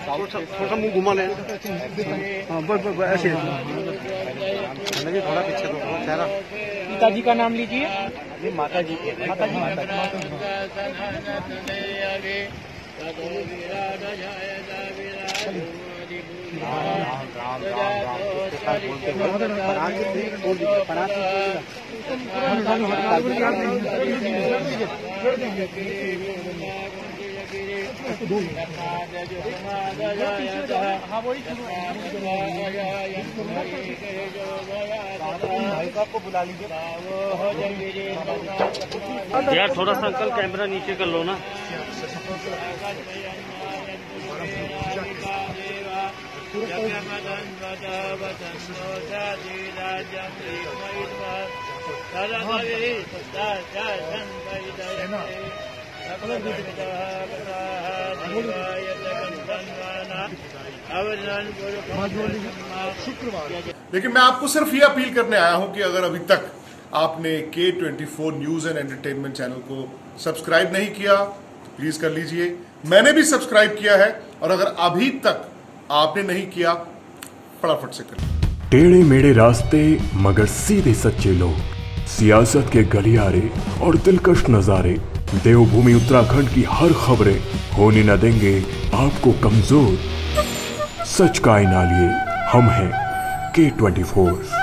थोड़ा सा मुंह घुमा लें। हाँ बस बस ऐसे थोड़ा पीछे तो चेहरा। पिताजी का नाम लीजिए। माता जी के माता जी को बुला लीजिए यार, थोड़ा सा अंकल कैमरा नीचे कर लो ना। लेकिन मैं आपको सिर्फ ये अपील करने आया हूं कि अगर अभी तक आपने K24 news and entertainment channel को सब्सक्राइब नहीं किया तो प्लीज कर लीजिए। मैंने भी सब्सक्राइब किया है और अगर अभी तक आपने नहीं किया फटाफट से करिए। टेढ़े मेढ़े रास्ते मगर सीधे सच्चे लोग, सियासत के गलियारे और दिलकश नजारे, देवभूमि उत्तराखंड की हर खबरें होने न देंगे आपको कमजोर। सच का आईना लिए हम हैं K24।